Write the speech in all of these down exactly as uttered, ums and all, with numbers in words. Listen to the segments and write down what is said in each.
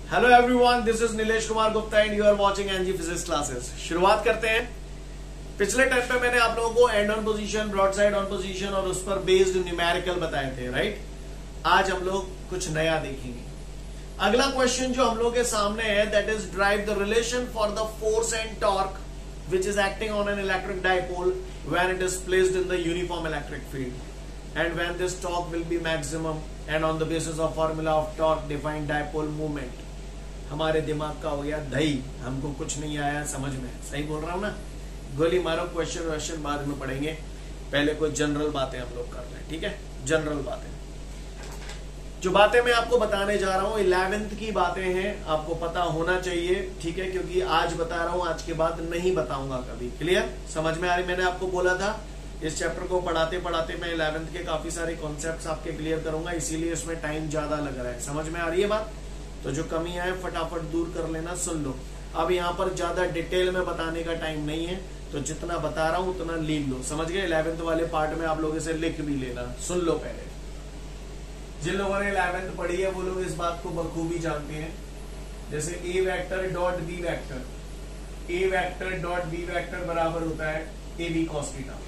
Hello everyone, this is Nilesh Kumar Gupta and you are watching NG physics classes. शुरुआत करते हैं। पिछले टाइम पे मैंने आप लोगों को end on position, broad side on position और उस पर बेस्ड न्यूमेरिकल बताए थे, राइट। आज हम लोग कुछ नया देखेंगे। अगला क्वेश्चन जो हम लोग के सामने है that is drive the relation for the force and torque which is acting on an electric dipole when it is placed in the uniform electric field and when this torque will be maximum and on the basis of formula of torque define dipole movement. हमारे दिमाग का हो गया दही, हमको कुछ नहीं आया समझ में। सही बोल रहा हूं ना? गोली मारो, क्वेश्चन क्वेश्चन बाद में पढ़ेंगे, पहले कोई जनरल बातें हम लोग कर रहे हैं, ठीक है। जनरल बातें, जो बातें मैं आपको बताने जा रहा हूं इलेवेंथ की बातें हैं, आपको पता होना चाहिए, ठीक है, क्योंकि आज बता रहा हूं, आज के बाद नहीं बताऊंगा कभी। क्लियर? समझ में आ रही? मैंने आपको बोला था इस चैप्टर को पढ़ाते पढ़ाते मैं इलेवेंथ के काफी सारे कॉन्सेप्ट्स आपके क्लियर करूंगा, इसीलिए इसमें टाइम ज्यादा लग रहा है। समझ में आ रही है बात? तो जो कमी है फटाफट दूर कर लेना, सुन लो। अब यहाँ पर ज्यादा डिटेल में बताने का टाइम नहीं है, तो जितना बता रहा हूं उतना लीन लो। समझ गए? इलेवेंथ वाले पार्ट में आप लोग इसे लिख भी लेना, सुन लो पहले। जिन लोगों ने इलेवेंथ पढ़ी है वो लोग इस बात को बखूबी जानते हैं। जैसे A vector dot B vector, A vector dot B vector बराबर होता है A B cos theta.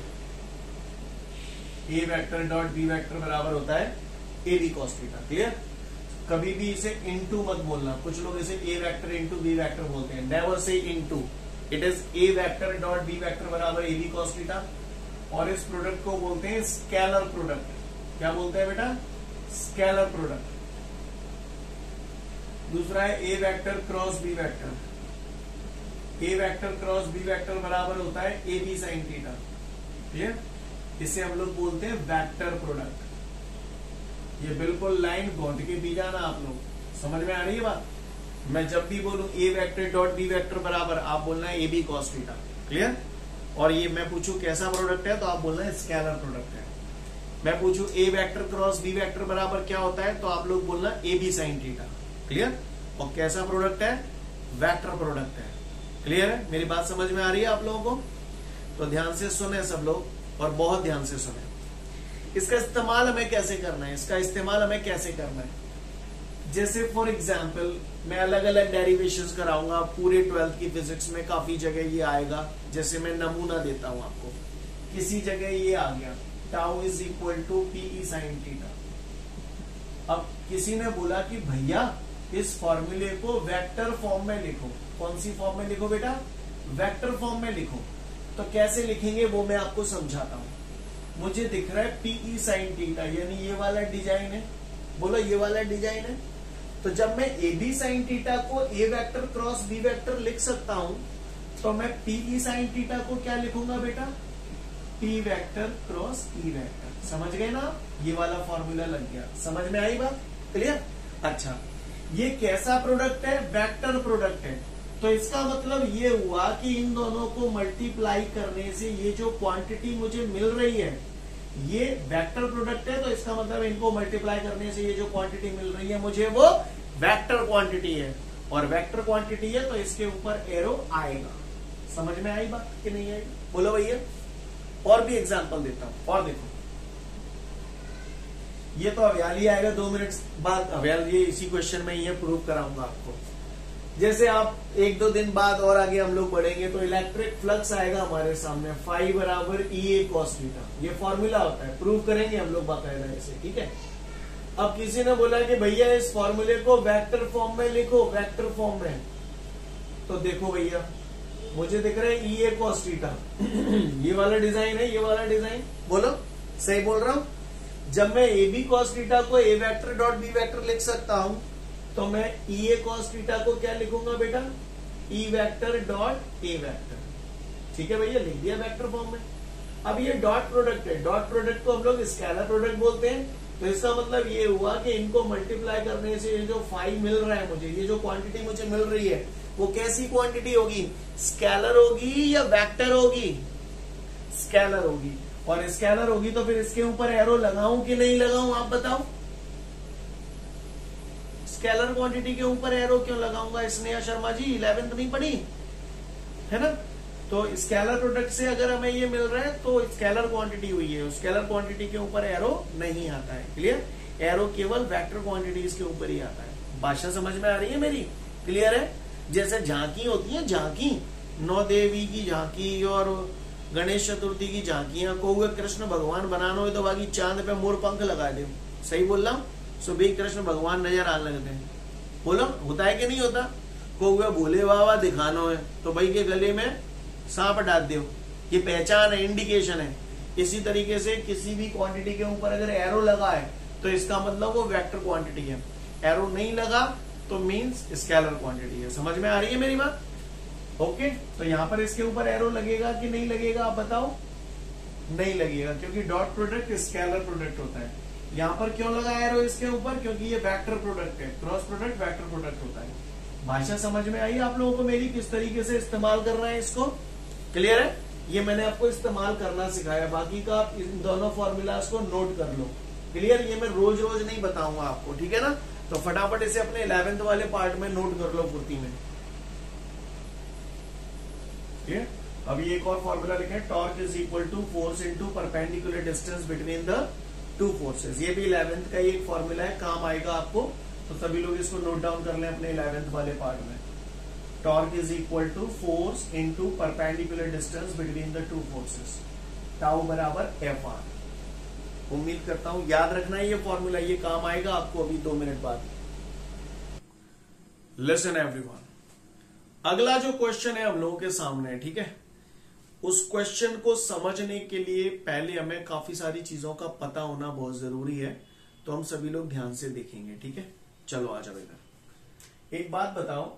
A vector dot B vector बराबर होता है A B cos theta. Clear? कभी भी इसे इनटू मत बोलना। कुछ लोग इसे A vector into B vector बोलते हैं। Never say into, it is A vector dot B vector बराबर ए बी कॉस थीटा। और इस प्रोडक्ट को बोलते हैं स्केलर प्रोडक्ट। क्या बोलते हैं बेटा? Scalar product. दूसरा है A vector cross B vector. A vector cross B vector बराबर होता है A B sine theta. Clear? इसे हम लोग बोलते हैं वेक्टर प्रोडक्ट। ये बिल्कुल लाइन घोंट के भी जाना आप लोग। समझ में आ रही है बात? मैं जब भी बोलूं A vector dot B vector बराबर, आप बोलना है A B cos theta. Clear? और ये मैं पूछूं कैसा प्रोडक्ट है तो आप बोलना है स्केलर प्रोडक्ट है। मैं पूछूं A vector cross B vector बराबर क्या होता है तो आप लोग बोलना A B sine theta. Clear? और कैसा प्रोडक्ट है? वेक्टर प्रोडक्ट है। क्लियर है? मेरी बात समझ में आ रही है आप लोगों को? तो ध्यान से सुने सब लोग, और बहुत ध्यान से सुने। इसका इस्तेमाल हमें कैसे करना है? इसका इस्तेमाल हमें कैसे करना है? जैसे फॉर एग्जाम्पल मैं अलग अलग डेरिवेशंस कराऊंगा, पूरे ट्वेल्थ की फिजिक्स में काफी जगह ये आएगा। जैसे मैं नमूना देता हूं आपको, किसी जगह ये आ गया tau is equal to PE sine theta. अब किसी ने बोला कि भैया इस फॉर्मूले को वेक्टर फॉर्म में लिखो। कौन सी फॉर्म में लिखो बेटा? वेक्टर फॉर्म में लिखो। तो कैसे लिखेंगे वो मैं आपको समझाता हूं। मुझे दिख रहा है पीई साइन थीटा, यानी ये वाला डिजाइन है। बोलो ये वाला डिजाइन है। तो जब मैं ए बी साइन थीटा को A vector cross B vector लिख सकता हूं, तो मैं पीई साइन थीटा को क्या लिखूंगा बेटा? P vector cross E vector. समझ गए ना? ये वाला फॉर्मूला लग गया। समझ में आई बात? क्लियर? अच्छा, ये कैसा प्रोडक्ट है? वेक्टर प्रोडक्ट है। तो इसका मतलब ये हुआ कि इन दोनों को मल्टीप्लाई करने से ये जो क्वांटिटी मुझे मिल रही है ये वेक्टर प्रोडक्ट है। तो इसका मतलब इनको मल्टीप्लाई करने से ये जो क्वांटिटी मिल रही है मुझे वो वेक्टर क्वांटिटी है। और वेक्टर क्वांटिटी है तो इसके ऊपर एरो आएगा। समझ में आई बात कि नहीं आई? बोलो भैया। और भी एग्जाम्पल देता हूं, और देखो। ये तो अव्याल ही आएगा दो मिनट बाद। अव्याल ये इसी क्वेश्चन में ये प्रूव कराऊंगा आपको। जैसे आप एक दो दिन बाद और आगे हम लोग बढ़ेंगे तो इलेक्ट्रिक फ्लक्स आएगा हमारे सामने, फाई बराबर ई ए कॉस थीटा। ये फॉर्मूला होता है, प्रूव करेंगे हम लोग बाकायदा इसे, ठीक है। अब किसी ने बोला कि भैया इस फॉर्मूले को वेक्टर फॉर्म में लिखो, वेक्टर फॉर्म में। तो देखो भैया मुझे दिख रहा है ई ए कॉस थीटा। ये वाला डिजाइन है, ये वाला डिजाइन। बोलो सही बोल रहा हूं? जब मैं ए बी कॉस थीटा को A vector dot B vector लिख सकता हूं, तो मैं ई ए कॉस थीटा को क्या लिखूंगा बेटा? E vector dot A vector. ठीक है भैया, लिख दिया वेक्टर फॉर्म में। अब ये डॉट प्रोडक्ट है, डॉट प्रोडक्ट को हम लोग स्केलर प्रोडक्ट बोलते हैं। तो इसका मतलब ये हुआ कि इनको मल्टीप्लाई करने से ये जो फाई मिल रहा है मुझे, ये जो क्वांटिटी मुझे मिल रही है वो कैसी क्वांटिटी होगी? स्केलर होगी या वेक्टर होगी? स्केलर होगी। और स्केलर होगी तो फिर इसके ऊपर एरो लगाऊं कि नहीं लगाऊं, आप बताओ। स्केलर क्वांटिटी के ऊपर एरो क्यों लगाऊंगा? स्नेहा शर्मा जी इलेवेंथ नहीं पढ़ी है ना? तो स्केलर प्रोडक्ट से अगर हमें ये मिल रहा है तो स्केलर क्वांटिटी हुई है, स्केलर क्वांटिटी के ऊपर एरो नहीं आता है। क्लियर? एरो केवल वेक्टर क्वांटिटीज के ऊपर ही आता है। भाषा समझ में आ रही है मेरी? क्लियर है? जैसे झांकी होती है, झांकी, नौ देवी की झांकी और गणेश चतुर्थी की झांकियां, को कृष्ण भगवान बनाना हो तो बाकी चांद पे मोर पंख लगा दो। सही बोल रहा हूँ? सो भी कृष्ण भगवान नजर आने लगते हैं। बोलो, होता है कि नहीं होता? को भोले बाबा दिखाना है तो भाई के गले में सांप डाल दो, ये पहचान है, इंडिकेशन है। इसी तरीके से किसी भी क्वांटिटी के ऊपर अगर एरो लगा है तो इसका मतलब वो वेक्टर क्वांटिटी है, एरो नहीं लगा तो मींस स्केलर क्वांटिटी है। समझ में आ रही है मेरी बात? ओके, तो यहां पर इसके ऊपर एरो लगेगा कि नहीं लगेगा, आप बताओ? नहीं लगेगा, क्योंकि डॉट प्रोडक्ट स्केलर प्रोडक्ट होता है। यहां पर क्यों लगा एरो इसके ऊपर? क्योंकि ये वेक्टर प्रोडक्ट है, क्रॉस प्रोडक्ट वेक्टर प्रोडक्ट होता है। भाषा समझ में आई आप लोगों को मेरी, किस तरीके से इस्तेमाल करना है इसको? क्लियर है? ये मैंने आपको इस्तेमाल करना सिखाया, बाकी का आप इन दोनों फॉर्मूलाज को नोट कर लो। क्लियर? ये मैं रोज रोज नहीं बताऊंगा आपको, ठीक है ना? तो फटाफट इसे अपने इलेवेंथ वाले पार्ट में नोट कर लो फुर्ती में। ठीक, अभी एक और फॉर्मूला लिखे, torque is equal to force into perpendicular distance between the two forces. ये भी इलेवेंथ का ही एक फॉर्मूला है, काम आएगा आपको, तो सभी लोग इसको नोट डाउन कर लें अपने इलेवेंथ वाले पार्ट में। Torque is equal to force into perpendicular distance between the two forces, tau बराबर एफ आर। उम्मीद करता हूं याद रखना है ये फॉर्मूला, ये काम आएगा आपको अभी दो मिनट बाद। लिसन एवरीवन, अगला जो क्वेश्चन है हम लोगों के सामने है, ठीक है, उस क्वेश्चन को समझने के लिए पहले हमें काफी सारी चीजों का पता होना बहुत जरूरी है, तो हम सभी लोग ध्यान से देखेंगे। ठीक है, चलो आ जाओ इधर। एक बात बताओ,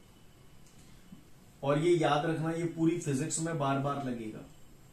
और ये याद रखना, ये पूरी फिजिक्स में बार बार लगेगा।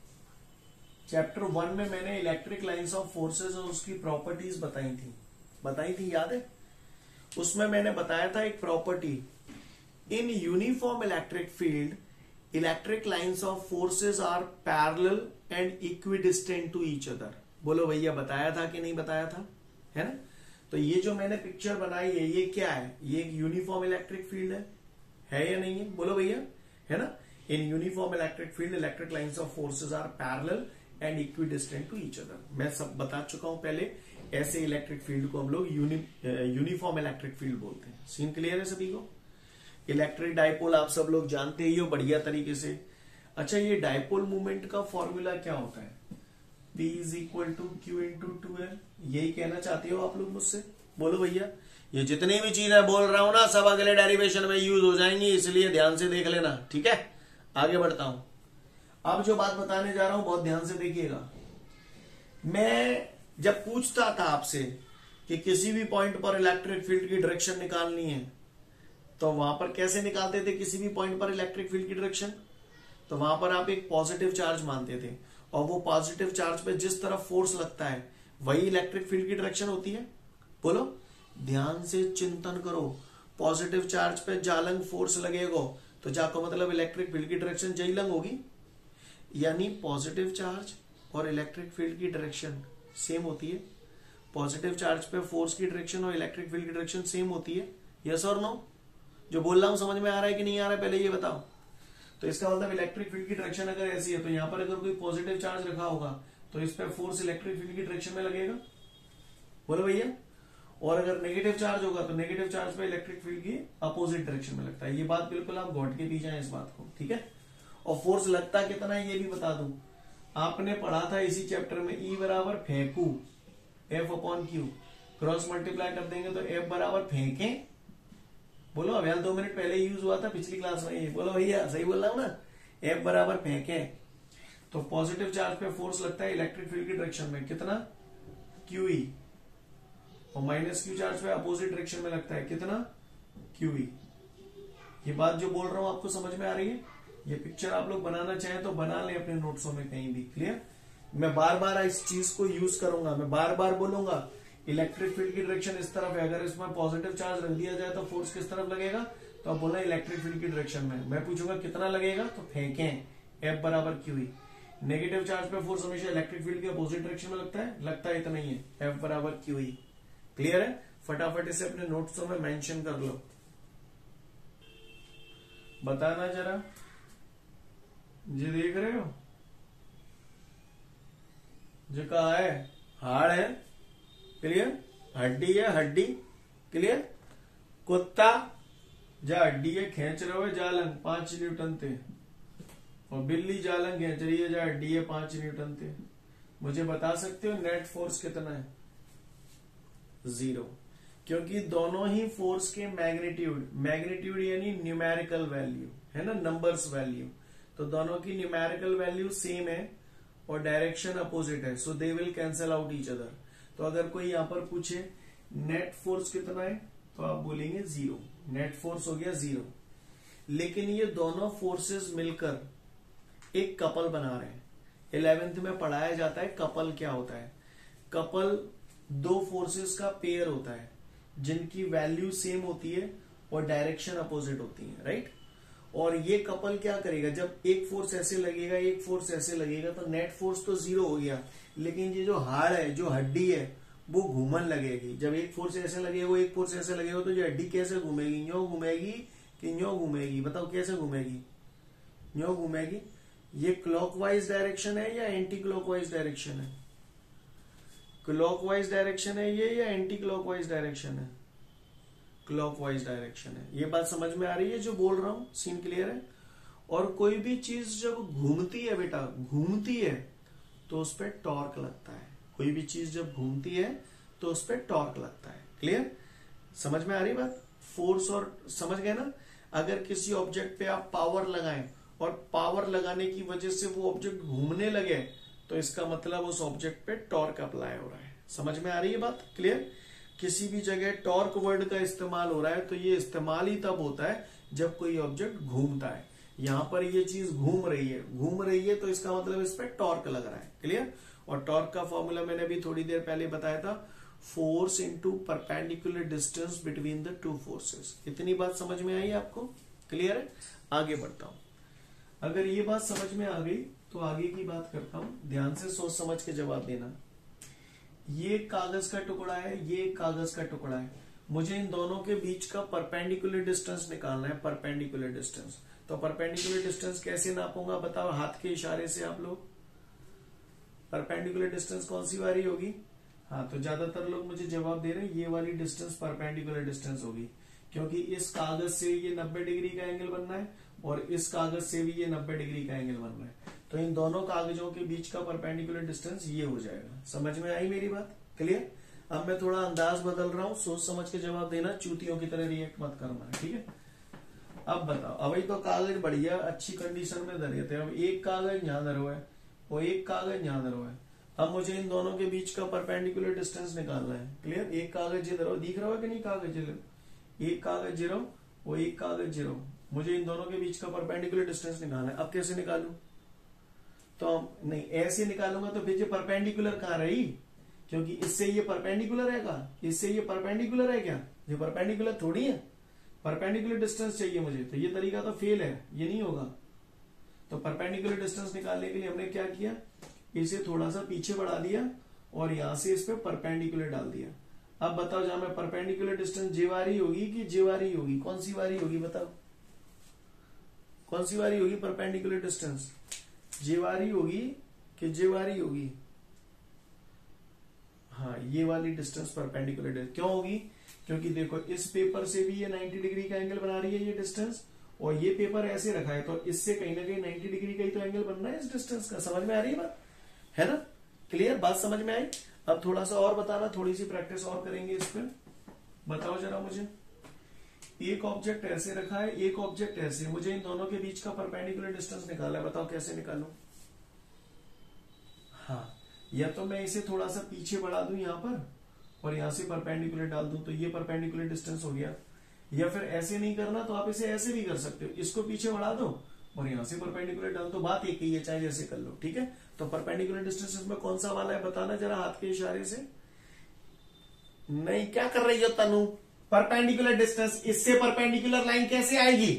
चैप्टर वन में मैंने इलेक्ट्रिक लाइंस ऑफ फोर्सेस और उसकी प्रॉपर्टीज बताई थी, बताई थी, याद है? उसमें मैंने बताया था एक property, in uniform electric field electric lines of forces are parallel and equidistant to each other. बोलो भैया, बताया था कि नहीं बताया था? है ना? तो ये जो मैंने पिक्चर बनाई है, ये क्या है? ये एक यूनिफॉर्म इलेक्ट्रिक फील्ड है, है या नहीं है? बोलो भैया, है ना? In uniform electric field electric lines of forces are parallel and equidistant to each other. मैं सब बता चुका हूं पहले, ऐसे इलेक्ट्रिक फील्ड को हम लोग यूनि यूनिफॉर्म इलेक्ट्रिक फील्ड बोलते हैं। सीन क्लियर है सभी को? इलेक्ट्रिक डाइपोल आप सब लोग जानते ही हो बढ़िया तरीके से। अच्छा, ये डाइपोल मूवमेंट का फॉर्मूला क्या होता है? P is equal to Q into two L. यही कहना चाहते हो आप लोग मुझसे? बोलो भैया, ये जितनी भी चीजें बोल रहा हूं ना, सब अगले डेरिवेशन में यूज हो जाएंगी, इसलिए ध्यान से देख लेना। ठीक है, आगे बढ़ता हूं। अब जो बात बताने जा रहा हूं बहुत ध्यान से देखिएगा। मैं जब पूछता था आपसे कि किसी भी पॉइंट पर इलेक्ट्रिक फील्ड की डायरेक्शन निकालनी है, तो वहां पर कैसे निकालते थे किसी भी पॉइंट पर इलेक्ट्रिक फील्ड की डायरेक्शन? तो वहां पर आप एक पॉजिटिव चार्ज मानते थे, और वो पॉजिटिव चार्ज पे जिस तरफ फोर्स लगता है वही इलेक्ट्रिक फील्ड की डायरेक्शन होती है। बोलो, ध्यान से चिंतन करो। पॉजिटिव चार्ज पे जालंग फोर्स लगेगा तो जाको मतलब इलेक्ट्रिक फील्ड की डायरेक्शन जईलंग होगी, यानी पॉजिटिव चार्ज और इलेक्ट्रिक फील्ड की डायरेक्शन सेम होती है। पॉजिटिव चार्ज पे फोर्स की डायरेक्शन और इलेक्ट्रिक फील्ड की डायरेक्शन सेम होती है। यस और नो? जो बोल रहा हूं समझ में आ रहा है कि नहीं आ रहा है, पहले ये बताओ। तो इसका मतलब इलेक्ट्रिक फील्ड की डायरेक्शन अगर ऐसी है, तो यहां पर अगर कोई पॉजिटिव चार्ज रखा होगा तो इस पर फोर्स इलेक्ट्रिक फील्ड की डायरेक्शन में लगेगा। बोलो भैया। और अगर नेगेटिव चार्ज होगा तो नेगेटिव चार्ज पे इलेक्ट्रिक फील्ड की अपोजिट डायरेक्शन में लगता है। ये बात बिल्कुल आप घोट के पी जाए इस बात को, ठीक है। और फोर्स लगता कितना है ये भी बता दूं, आपने पढ़ा था इसी चैप्टर में, ई बराबर फेंकू F upon Q, cross multiply कर देंगे तो एफ बराबर फेंके। बोलो, अब यार दो मिनट पहले यूज हुआ था पिछली क्लास में ये। बोलो भैया, सही बोल रहा हूं ना? एफ बराबर फेंके, तो पॉजिटिव चार्ज पे फोर्स लगता है इलेक्ट्रिक फील्ड की डायरेक्शन में कितना, क्यूई, और माइनस क्यू चार्ज पे अपोजिट डायरेक्शन में लगता है कितना, क्यूई। ये बात जो बोल रहा हूं आपको समझ में आ रही है? ये पिक्चर आप लोग बनाना चाहें तो बना लें अपने नोट्सों में कहीं भी। क्लियर? मैं बार बार इस चीज को यूज करूंगा, मैं बार बार बोलूंगा इलेक्ट्रिक फील्ड की डायरेक्शन इस तरफ है, अगर इसमें पॉजिटिव चार्ज रख दिया जाए तो फोर्स किस तरफ लगेगा, तो आप बोलना इलेक्ट्रिक फील्ड की डायरेक्शन में। मैं पूछूंगा कितना लगेगा, तो फेंकें, एफ बराबर क्यूई। नेगेटिव चार्ज पे फोर्स हमेशा इलेक्ट्रिक फील्ड के अपोजिट डायरेक्शन में लगता है, लगता है इतना ही है, एफ बराबर क्यूई। क्लियर है? फटाफट इसे अपने नोट्सों में मेंशन कर लो। बताना जरा, जी देख रहे हो जो कहा है, हार्ड है। क्लियर? हड्डी है, हड्डी। क्लियर? कुत्ता जा हड्डी खेच रहे हो जालंग पांच न्यूटन थे, और बिल्ली जालंग खेच रही है जा हड्डी है पांच न्यूटन थे। मुझे बता सकते हो नेट फोर्स कितना है? जीरो, क्योंकि दोनों ही फोर्स के मैग्नीट्यूड, मैग्नीट्यूड यानी न्यूमेरिकल वैल्यू है ना, नंबर्स वैल्यू, तो दोनों की न्यूमेरिकल वैल्यू सेम है और डायरेक्शन अपोजिट है, so they will cancel out each other. तो अगर कोई यहां पर पूछे नेट फोर्स कितना है तो आप बोलेंगे जीरो, नेट फोर्स हो गया जीरो। लेकिन ये दोनों फोर्सेस मिलकर एक कपल बना रहे हैं। इलेवेंथ में पढ़ाया जाता है कपल क्या होता है। कपल दो फोर्सेस का पेयर होता है जिनकी वैल्यू सेम होती है और डायरेक्शन अपोजिट होती है, राइट। और ये कपल क्या करेगा, जब एक फोर्स ऐसे लगेगा एक फोर्स ऐसे लगेगा तो नेट फोर्स तो जीरो हो गया, लेकिन ये जो हाड़ है, जो हड्डी है, वो घूमन लगेगी। जब एक फोर्स ऐसे लगेगा वो एक फोर्स ऐसे लगेगा तो ये हड्डी कैसे घूमेगी? यूं घूमेगी कि यूं घूमेगी? बताओ कैसे घूमेगी? यूं घूमेगी। ये क्लॉकवाइज डायरेक्शन है या एंटी क्लॉकवाइज डायरेक्शन है? क्लॉकवाइज डायरेक्शन है ये या एंटी क्लॉकवाइज डायरेक्शन है? क्लॉकवाइज डायरेक्शन है। ये बात समझ में आ रही है जो बोल रहा हूं? सीन क्लियर है? और कोई भी चीज जब घूमती है बेटा, घूमती है तो उस पर टॉर्क लगता है। कोई भी चीज जब घूमती है तो उस पर टॉर्क लगता है। क्लियर? समझ में आ रही बात? फोर्स और समझ गए ना? अगर किसी ऑब्जेक्ट पे आप पावर लगाएं और पावर लगाने की वजह से वो ऑब्जेक्ट घूमने लगे तो इसका मतलब उस ऑब्जेक्ट पे टॉर्क अप्लाई हो रहा है। समझ में आ रही है बात? क्लियर? किसी भी जगह टॉर्क वर्ड का इस्तेमाल हो रहा है तो ये इस्तेमाल ही तब होता है जब कोई ऑब्जेक्ट घूमता है। यहां पर ये चीज घूम रही है, घूम रही है तो इसका मतलब इस पर टॉर्क लग रहा है। क्लियर? और टॉर्क का फॉर्मूला मैंने अभी थोड़ी देर पहले बताया था, force into perpendicular distance between the two forces. इतनी बात समझ में आई आपको? क्लियर है? आगे बढ़ता हूं। अगर ये बात समझ में आ गई तो आगे की बात करता हूं। ध्यान से सोच समझ के जवाब देना। ये कागज का टुकड़ा है, ये कागज का टुकड़ा है। मुझे इन दोनों के बीच का परपेंडिकुलर डिस्टेंस निकालना है। परपेंडिकुलर डिस्टेंस, तो परपेंडिकुलर डिस्टेंस कैसे नापूंगा बताओ? हाथ के इशारे से आप लोग। परपेंडिकुलर डिस्टेंस कौन सी वाली होगी? हाँ, तो ज्यादातर लोग मुझे जवाब दे रहे हैं ये वाली डिस्टेंस परपेंडिकुलर डिस्टेंस होगी, क्योंकि इस कागज से ये नब्बे डिग्री का एंगल बनना है और इस कागज से भी ये नब्बे डिग्री का एंगल बनना है। तो इन दोनों कागजों के बीच का परपेंडिकुलर डिस्टेंस ये हो जाएगा। समझ में आई मेरी बात? क्लियर? अब मैं थोड़ा अंदाज बदल रहा हूं, सोच समझ के जवाब देना, चूतियों की तरह रिएक्ट मत करना, ठीक है? अब बताओ, अभी तो कागज बढ़िया अच्छी कंडीशन में धरे थे। अब एक कागज यहां धरो है और एक कागज यहां धरो है। अब मुझे इन दोनों के बीच का परपेंडिकुलर डिस्टेंस निकालना है। क्लियर? एक कागज इधर हो, दिख रहा है कि नहीं? कागज एक कागज जीरो और एक कागज जीरो, मुझे इन दोनों के बीच का परपेंडिकुलर डिस्टेंस निकालना है। अब कैसे निकालू? तो नहीं, ऐसे निकालूंगा तो फिर ये परपेंडिकुलर कहां रही? क्योंकि इससे ये परपेंडिकुलर है क्या? इससे ये परपेंडिकुलर है क्या? ये परपेंडिकुलर थोड़ी है। परपेंडिकुलर डिस्टेंस चाहिए मुझे, तो ये तरीका तो फेल है, ये नहीं होगा। तो परपेंडिकुलर डिस्टेंस निकालने के लिए हमने क्या किया? इसे थोड़ा सा पीछे बढ़ा दिया और यहां से इस पे परपेंडिकुलर डाल दिया। अब बताओ, जहां में परपेंडिकुलर डिस्टेंस जे वारी होगी कि जे वारी होगी? कौन सी वारी होगी बताओ? कौन सी वारी होगी परपेंडिकुलर डिस्टेंस? जे वारी होगी कि जे वारी होगी? हाँ, ये वाली डिस्टेंस परपेंडिकुलर डिस्टेंस क्यों होगी? क्योंकि देखो, इस पेपर से भी ये नब्बे डिग्री का एंगल बना रही है ये डिस्टेंस, और ये पेपर ऐसे रखा है तो इससे कहीं ना कहीं नब्बे डिग्री का ही तो एंगल बनना है इस डिस्टेंस का। समझ में आ रही है बात? है ना? क्लियर? बात समझ में आई? अब थोड़ा सा और बताना, थोड़ी सी प्रैक्टिस और करेंगे इस पर। बताओ जरा मुझे, एक ऑब्जेक्ट ऐसे रखा है, एक ऑब्जेक्ट ऐसे, मुझे इन दोनों के बीच का परपेंडिकुलर डिस्टेंस निकालना है। बताओ कैसे निकालूं? हाँ, या तो मैं इसे थोड़ा सा पीछे बढ़ा दूं यहां पर और यहां से परपेंडिकुलर डाल दूं तो ये परपेंडिकुलर डिस्टेंस हो गया। या फिर ऐसे नहीं करना तो आप इसे ऐसे भी कर सकते हो, इसको पीछे बढ़ा दो और यहां से परपेंडिकुलर डाल दो। बात एक ही है, चाहे जैसे कर लो, ठीक है? तो परपेंडिकुलर डिस्टेंस इसमें कौन सा वाला है बताना जरा हाथ के इशारे से। नहीं, क्या कर रही हो तनु? परपेंडिकुलर डिस्टेंस, इससे परपेंडिकुलर लाइन कैसे आएगी?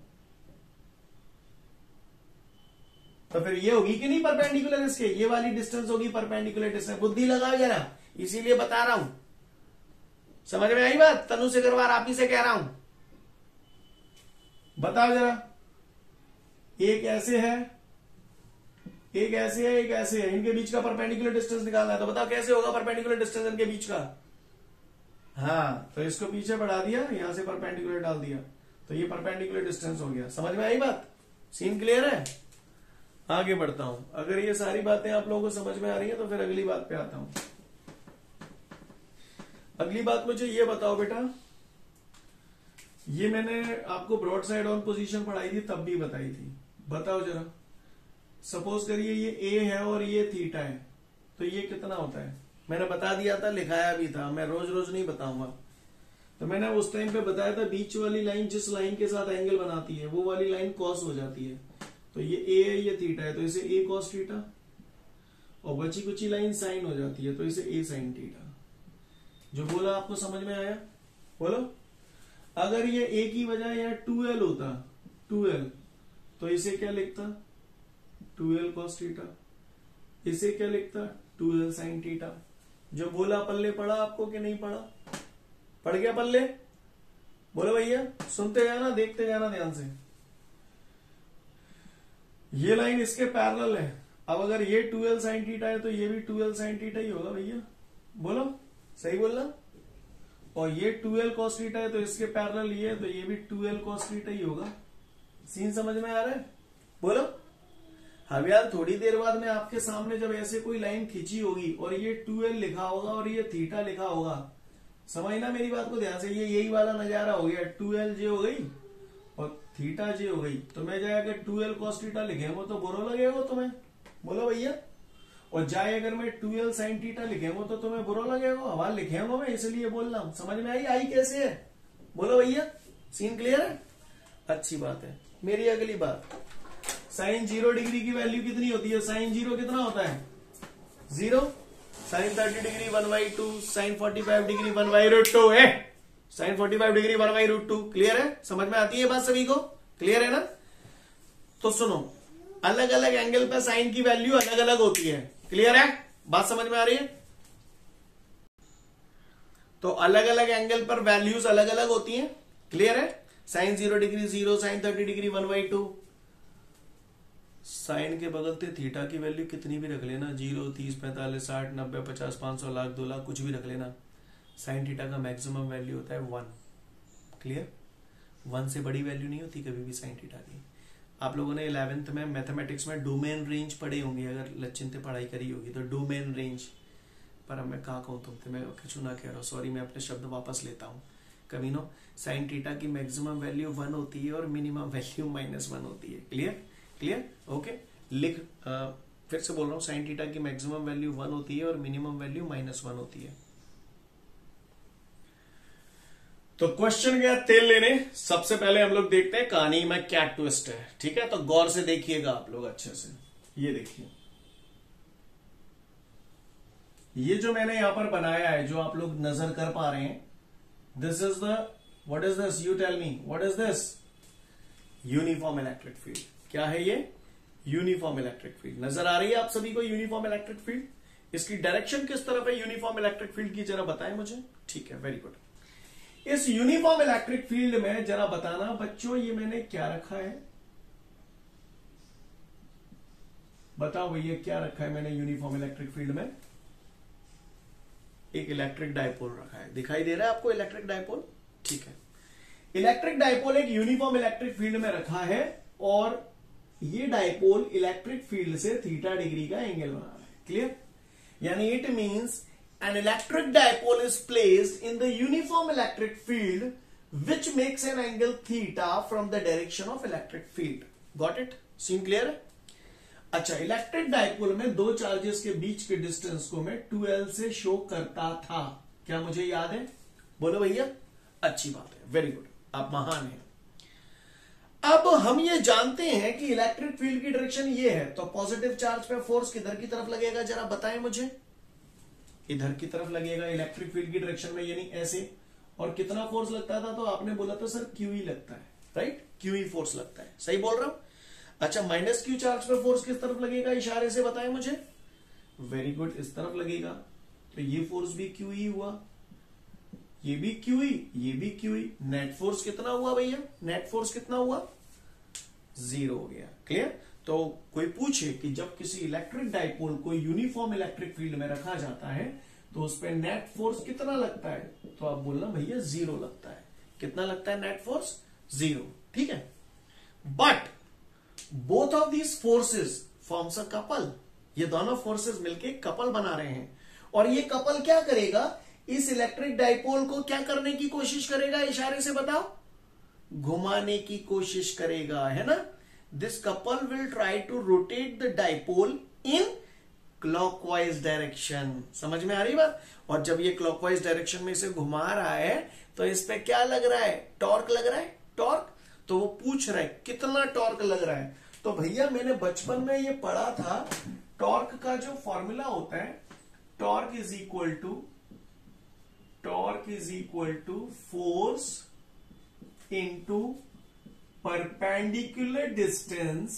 तो फिर ये होगी कि नहीं परपेंडिकुलर? इसके ये वाली डिस्टेंस होगी परपेंडिकुलर डिस्टेंस। बुद्धि लगाओ जरा, इसीलिए बता रहा हूं। समझ में आई बात? तनु से करवार आप ही से कह रहा हूं, बताओ जरा। एक ऐसे है, एक ऐसे है, एक ऐसे है, इनके बीच का परपेंडिकुलर डिस्टेंस निकालना है। तो बताओ कैसे होगा परपेंडिकुलर डिस्टेंस इनके बीच का? हाँ, तो इसको पीछे बढ़ा दिया, यहां से परपेंडिकुलर डाल दिया, तो ये परपेंडिकुलर डिस्टेंस हो गया। समझ में आई बात? सीन क्लियर है? आगे बढ़ता हूं। अगर ये सारी बातें आप लोगों को समझ में आ रही है तो फिर अगली बात पे आता हूं। अगली बात मुझे ये बताओ बेटा, ये मैंने आपको ब्रॉड साइड ऑन पोजीशन पढ़ाई थी, तब भी बताई थी। बताओ जरा, सपोज करिए ये ए है और ये थीटा है, तो ये कितना होता है? मैंने बता दिया था, लिखाया भी था, मैं रोज रोज नहीं बताऊंगा। तो मैंने उस टाइम पे बताया था, बीच वाली लाइन जिस लाइन के साथ एंगल बनाती है वो वाली लाइन कॉस हो जाती है। तो ये ए है, ये थीटा है, तो इसे ए कॉस थीटा, और बची कुची लाइन साइन हो जाती है, तो इसे ए साइन थीटा। जो बोला आपको समझ में आया? बोलो। अगर ये ए की बजाय यहाँ टू एल होता, टू एल, तो इसे क्या लिखता? Two L cos theta. इसे क्या लिखता? Two L sine theta. जो बोला पल्ले पड़ा आपको कि नहीं पड़ा? पड़ गया पल्ले? बोलो भैया, सुनते जाना, देखते जाना ध्यान से। ये लाइन इसके पैरेलल है। अब अगर ये टू एल साइन थीटा है तो ये भी टू एल साइन थीटा ही होगा भैया। बोलो, सही बोलना। और ये टू एल cos थीटा है तो इसके पैरेलल ये है, तो ये भी टू एल cos थीटा ही होगा। सीन समझ में आ रहा है? बोलो। अब यार थोड़ी देर बाद में आपके सामने जब ऐसे कोई लाइन खींची होगी और ये टू एल लिखा होगा और ये थीटा लिखा होगा, समझना मेरी बात को ध्यान से, ये यही वाला नजारा हो गया। टू एल जे हो गई और थीटा जे हो गई, तो मैं जाए अगर टू एल cos थीटा लिखेंगे तो बुरा लगेगा तुम्हें? बोलो भैया। और जाए अगर मैं टू एल साइन थीटा लिखेंगे तो तुम्हें बुरा लगेगा? हमारे लिखेंगे मैं, इसलिए बोल रहा हूं। समझ में आई? आई कैसे है? बोलो भैया। सीन क्लियर है? अच्छी बात है। मेरी अगली बात, साइन जीरो डिग्री की वैल्यू कितनी होती है? साइन जीरो कितना होता है? Zero. Sine thirty degree one by two, sine forty five degree one by root two है, sine forty five degree one by root two. Clear है? समझ में आती है बात सभी को? क्लियर है ना? तो सुनो, अलग अलग एंगल पे साइन की वैल्यू अलग अलग होती है। क्लियर है? बात समझ में आ रही है? तो अलग अलग एंगल पर वैल्यूज अलग अलग होती हैं। क्लियर है? Sine zero degree zero, sine thirty degree one by two. Sine के बगल से थीटा की वैल्यू कितनी भी रख लेना, जीरो, तीस, पैंतालीस, साठ, नब्बे, पचास, पांच सौ, लाख, दो लाख, कुछ भी रख लेना, साइन थीटा का मैक्सिमम वैल्यू होता है वन। क्लियर? वन से बड़ी वैल्यू नहीं होती कभी भी साइन थीटा की। आप लोगों ने इलेवेंथ में मैथमेटिक्स में डोमेन रेंज पढ़े होंगे, अगर लचिन से पढ़ाई करी होगी तो। डोमेन रेंज पर अब मैं कहा कहूँ तुमसे, मैं कुछ ना कह रहा हूँ, सॉरी, मैं अपने शब्द वापस लेता हूँ। कभी नो, साइन थीटा की मैक्सिमम वैल्यू वन होती है और मिनिमम वैल्यू माइनस वन होती है। क्लियर? क्लियर? ओके। लिख, आ, फिर से बोल रहा हूँ, साइन थीटा की मैक्सिमम वैल्यू वन होती है और मिनिमम वैल्यू माइनस वन होती है। तो क्वेश्चन गया तेल लेने। सबसे पहले हम लोग देखते हैं कहानी में क्या ट्विस्ट है। ठीक है? तो गौर से देखिएगा आप लोग अच्छे से। ये देखिए, ये जो मैंने यहां पर बनाया है, जो आप लोग नजर कर पा रहे हैं, this is the, what is this? You tell me, what is this? Uniform electric field. क्या है ये? Uniform electric field. नजर आ रही है आप सभी को यूनिफॉर्म इलेक्ट्रिक फील्ड? इसकी डायरेक्शन किस तरफ है यूनिफॉर्म इलेक्ट्रिक फील्ड की, जरा बताएं मुझे। ठीक है, वेरी गुड। इस यूनिफॉर्म इलेक्ट्रिक फील्ड में जरा बताना बच्चों, ये मैंने क्या रखा है? बताओ भैया, क्या रखा है मैंने यूनिफॉर्म इलेक्ट्रिक फील्ड में? एक इलेक्ट्रिक डायपोल रखा है। दिखाई दे रहा है आपको इलेक्ट्रिक डायपोल? ठीक है, इलेक्ट्रिक डायपोल एक यूनिफॉर्म इलेक्ट्रिक फील्ड में रखा है और ये डायपोल इलेक्ट्रिक फील्ड से थीटा डिग्री का एंगल बना रहा है। क्लियर? यानी it means an electric dipole is placed in the uniform electric field which makes an angle theta from the direction of electric field. Got it? Seem clear है? अच्छा, electric dipole में दो charges के बीच के distance को मैं to L से show करता था। क्या मुझे याद है? बोलो भैया। अच्छी बात है, वेरी गुड, आप महान हैं। अब हम ये जानते हैं कि इलेक्ट्रिक फील्ड की डायरेक्शन ये है, तो पॉजिटिव चार्ज पे फोर्स किधर की तरफ लगेगा, जरा बताएं मुझे। इधर की तरफ लगेगा इलेक्ट्रिक फील्ड की डायरेक्शन में, यानी ऐसे। और कितना फोर्स लगता था? तो आपने बोला था सर क्यू ही लगता है, राइट? क्यू ही फोर्स लगता है। सही बोल रहा हूं? अच्छा, माइनस क्यू चार्ज पे फोर्स किस तरफ लगेगा, इशारे से बताएं मुझे। वेरी गुड, इस तरफ लगेगा। तो ये फोर्स भी क्यू ही हुआ, ये भी क्यू ही, ये भी क्यू ही। नेट फोर्स कितना हुआ भैया? नेट फोर्स कितना हुआ? जीरो हो गया। क्लियर? तो कोई पूछे कि जब किसी इलेक्ट्रिक डायपोल को यूनिफॉर्म इलेक्ट्रिक फील्ड में रखा जाता है तो उस पर नेट फोर्स कितना लगता है, तो आप बोलना भैया जीरो लगता है। कितना लगता है नेट फोर्स, जीरो। ठीक है, but both of these forces forms a couple, ये दोनों फोर्सेस मिलके कपल बना रहे हैं, और ये कपल क्या करेगा, इस इलेक्ट्रिक डाइपोल को क्या करने की कोशिश करेगा, इशारे से बताओ, घुमाने की कोशिश करेगा, है ना। This couple will try to rotate the dipole in clockwise direction. समझ में आ रही बात। और जब ये क्लॉकवाइज डायरेक्शन में इसे घुमा रहा है तो इस पे क्या लग रहा है, टॉर्क लग रहा है, टॉर्क। तो वो पूछ रहा है कितना टॉर्क लग रहा है। तो भैया मैंने बचपन में ये पढ़ा था, टॉर्क का जो फॉर्मूला होता है, torque is equal to torque is equal to force into perpendicular distance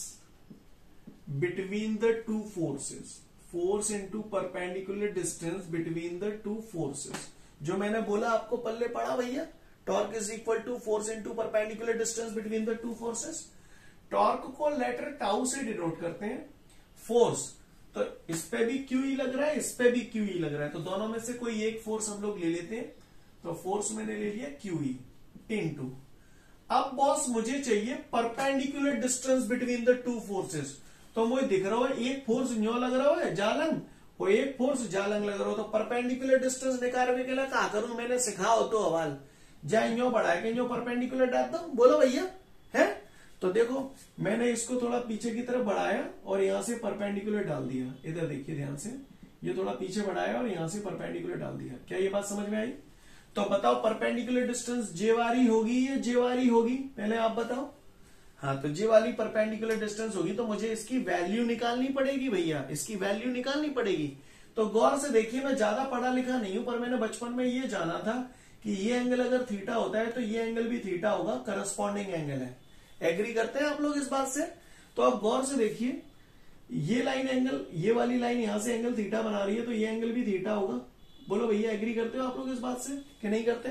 between the two forces. Force into perpendicular distance between the two forces. जो मैंने बोला आपको पल्ले पढ़ा भैया, torque is equal to force into perpendicular distance between the two forces. टॉर्क को letter tau से डिनोट करते हैं। फोर्स तो इस पे भी क्यू ई लग रहा है, इस पे भी क्यू ई लग रहा है, तो दोनों में से कोई एक फोर्स हम लोग ले लेते हैं। तो फोर्स मैंने ले लिया क्यू ई इनटू। अब बॉस मुझे चाहिए perpendicular distance between the two forces. तो मुझे दिख रहा है एक फोर्स न्यो लग रहा है जालंग, और एक फोर्स जालंग लग रहा हो, तो परपेंडिकुलर डिस्टेंस निकालने के लिए क्या करूं, मैंने सिखाओ तो हवाल जा न्यो बढ़ा के न्यो परपेंडिकुलर डाल दो। बोलो भैया, है। तो देखो मैंने इसको थोड़ा पीछे की तरफ बढ़ाया और यहां से परपेंडिकुलर डाल दिया। इधर देखिए ध्यान से, ये थोड़ा पीछे बढ़ाया और यहां से परपेंडिकुलर डाल दिया। क्या ये बात समझ में आई। तो बताओ परपेंडिकुलर डिस्टेंस जे वाली होगी या जे वाली होगी, पहले आप बताओ। हाँ, तो जे वाली परपेंडिकुलर डिस्टेंस होगी, तो मुझे इसकी वैल्यू निकालनी पड़ेगी भैया, इसकी वैल्यू निकालनी पड़ेगी। तो गौर से देखिए, मैं ज्यादा पढ़ा लिखा नहीं हूं, पर मैंने बचपन में ये जाना था कि ये एंगल अगर थीटा होता है तो ये एंगल भी थीटा होगा, करस्पॉन्डिंग एंगल है। एग्री करते हैं आप लोग इस बात से। तो आप गौर से देखिए, ये लाइन एंगल, ये वाली लाइन यहां से एंगल थीटा बना रही है, तो ये एंगल भी थीटा होगा। बोलो भैया, एग्री करते हो आप लोग इस बात से कि नहीं करते।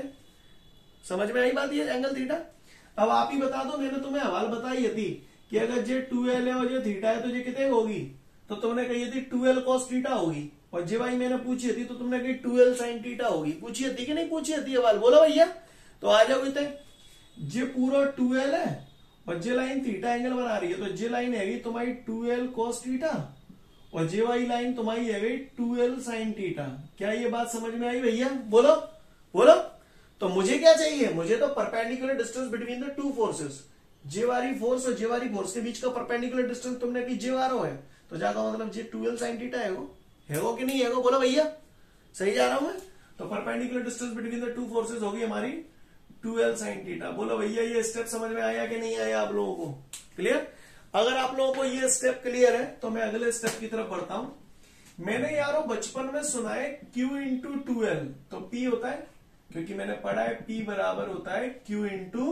समझ में आई बात, ये एंगल थीटा। अब आप ही बता दो, मैंने तुम्हें हवाल बताई थी कि अगर जे टू एल है और जे थीटा है तो ये कितने होगी, तो तुमने कही थी टू एल कॉस थीटा होगी। और जे भाई मैंने पूछी थी तो तुमने कही टू एल साइन थीटा होगी। पूछी थी कि नहीं पूछी थी हवाल, बोलो भैया। तो आ जाओ इतने, जे पूरा टू एल है और जे लाइन थीटा एंगल बना रही है, तो जे लाइन है तुम्हारी टू एल कॉस थीटा और जे वाई लाइन तुम्हारी है टू एल साइन थीटा। क्या ये बात समझ में आई भैया, बोलो बोलो। तो मुझे क्या चाहिए, मुझे तो perpendicular distance between the two forces, J वाली फोर्स और जे वाली फोर्स के बीच का परपेंडिकुलर डिस्टेंस तुमने की जे वारो है, तो जाकर मतलब जे ट्वेल्व साइन थीटा है वो है वो कि नहीं है वो, बोलो भैया। सही जा रहा हूं मैं। तो perpendicular distance between the two forces होगी हमारी ट्वेल्व साइन थीटा। बोलो भैया, ये स्टेप समझ में आया कि नहीं आया आप लोगों को, क्लियर। अगर आप लोगों को ये स्टेप क्लियर है तो मैं अगले स्टेप की तरफ बढ़ता हूं। मैंने यारो बचपन में सुना है Q इंटू ट्वेल्व, तो P होता है, क्योंकि मैंने पढ़ा है P बराबर होता है Q इंटू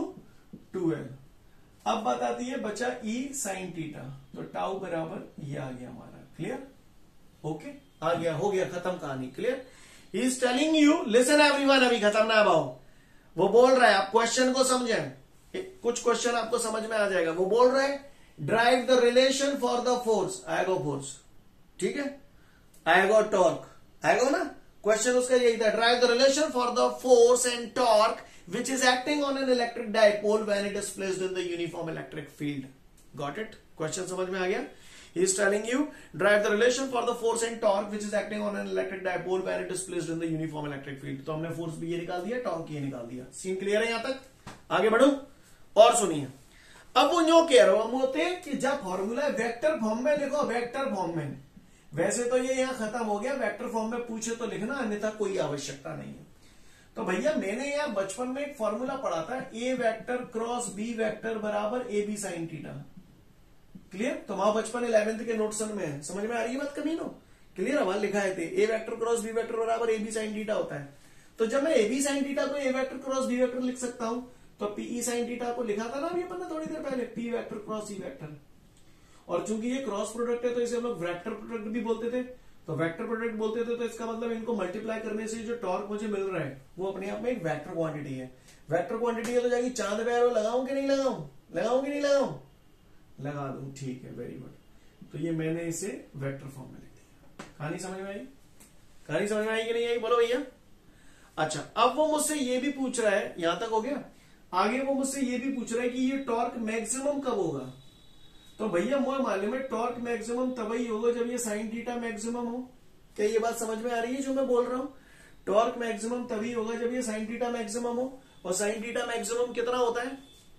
ट्वेल्व। अब बताती है बचा E साइन थीटा, तो टाउ बराबर ये आ गया हमारा, क्लियर। ओके, आ गया, हो गया, खत्म कहानी, clear. He is telling you, listen everyone, अभी खत्म ना भाव। वो बोल रहा है, आप क्वेश्चन को समझें, कुछ क्वेश्चन आपको समझ में आ जाएगा। वो बोल रहा है drive the relation for the force, आएगो फोर्स, ठीक है, आएगो टॉर्क, आएगो ना। क्वेश्चन उसका यही था, drive the relation for the force and torque which is acting on an electric dipole when it is placed in the uniform electric field. Got it, question समझ में आ गया। He is telling you drive the relation for the force and torque which is acting on an electric dipole when it is placed in the uniform electric field। तो हमने force भी ये निकाल दिया, torque ये निकाल दिया। सीन क्लियर है यहां तक, आगे बढ़ो और सुनिए। अब वो न्यो कह रहे हो मोते कि जब फॉर्मूला वेक्टर फॉर्म में लिखो, वेक्टर फॉर्म में। वैसे तो ये यहां खत्म हो गया, वेक्टर फॉर्म में पूछे तो लिखना, अन्यथा कोई आवश्यकता नहीं है। तो भैया मैंने यार बचपन में एक फॉर्मूला पढ़ा था, A vector cross B vector बराबर A B sine theta, clear. तो वहां बचपन इलेवेंथ के नोट्सन में है, समझ में आ रही है बात कमीनो, क्लियर। हमारे लिखा है थे A vector cross B vector बराबर ए बी साइन थीटा होता है। तो जब मैं ए बी साइन थीटा को A vector cross B vector लिख सकता हूं, तो पीई साइन थीटा को लिखा था ना अभी अपन ने थोड़ी देर पहले, P vector cross E vector. और चूंकि ये क्रॉस प्रोडक्ट है तो इसे हम लोग वेक्टर प्रोडक्ट भी बोलते थे। तो वेक्टर प्रोडक्ट बोलते थे तो इसका मतलब इनको मल्टीप्लाई करने से जो टॉर्क मुझे मिल रहा है वो अपने आप में एक वेक्टर क्वांटिटी है। वेक्टर क्वांटिटी है तो जाएगी चांद पे एरो लगाऊं कि नहीं लगाऊं, लगाऊं कि नहीं लगाऊं, लगा दूं, ठीक है, वेरी गुड। तो ये मैंने इसे वेक्टर फॉर्म में लिख दिया। कहानी समझ में आई। कहानी समझ में आई कि नहीं आई, बोलो भैया। अच्छा, अब वो मुझसे ये भी पूछ रहा है, यहां तक हो गया। आगे वो मुझसे ये भी पूछ रहा है कि ये टॉर्क मैक्सिमम कब होगा। तो भैया मुझे मालूम है टॉर्क मैक्सिमम तभी होगा जब ये साइन थीटा मैक्सिमम हो। क्या ये बात समझ में आ रही है जो मैं बोल रहा हूं? टॉर्क मैक्सिमम तभी होगा जब ये साइन थीटा मैक्सिमम हो। और साइन थीटा मैक्सिमम कितना होता है?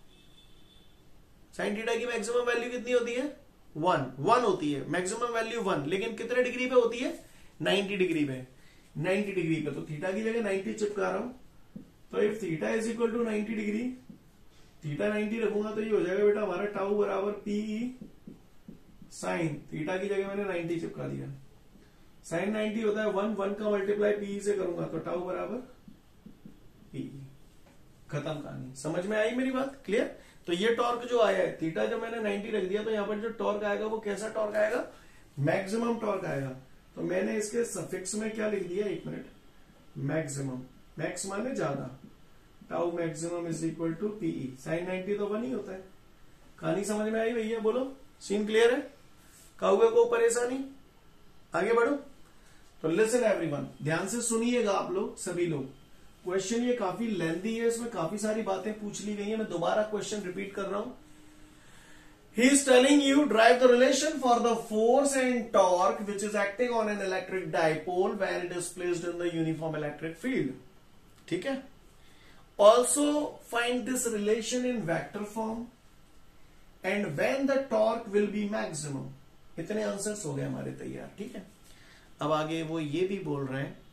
साइन थीटा की मैक्सिमम वैल्यू कितनी होती है? वन वन होती है मैक्सिमम वैल्यू वन। लेकिन कितने डिग्री पे होती है? नाइन्टी डिग्री पे। नाइन्टी डिग्री पे, तो थीटा की जगह नाइन्टी चिपका रहा हूं। तो if theta is equal to ninety degree, theta ninety रखूंगा तो ये हो जाएगा बेटा हमारा टाउ बराबर पीई साइन, थीटा की जगह मैंने नाइन्टी चिपका दिया। साइन नाइन्टी होता है वन, वन का मल्टीप्लाई पीई से करूंगा तो टाउ बराबर पीई। खत्म कहानी। समझ में आई मेरी बात? क्लियर? तो ये टॉर्क जो आया है, थीटा जब मैंने नाइन्टी रख दिया तो यहां पर जो टॉर्क आएगा वो कैसा टॉर्क आएगा? मैक्सिमम टॉर्क आएगा। तो मैंने इसके सफिक्स में क्या लिख दिया, एक मिनट, मैक्सिमम, मैक्स माने ज्यादा, tau maximum is equal to PE. Sine ninety तो वन ही होता है। कहानी समझ में आई भैया? बोलो, सीन क्लियर है? कहोगे को परेशानी? आगे बढ़ो। तो लिसन एवरीवन, ध्यान से सुनिएगा आप लोग, सभी लोग। क्वेश्चन ये काफी लेंथी है, इसमें काफी सारी बातें पूछ ली गई है। मैं दोबारा क्वेश्चन रिपीट कर रहा हूं। He is telling you derive the relation for the force and torque which is acting on an electric dipole when it is placed in the uniform electric field. ठीक है? Also find this relation in vector form and when the torque will be maximum. इतने answers हो गए हमारे तैयार। ठीक है? अब आगे वो ये भी बोल रहे हैं